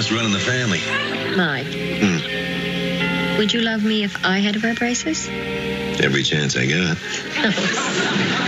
must run in the family. Mike. Would you love me if I had to wear braces? Every chance I got.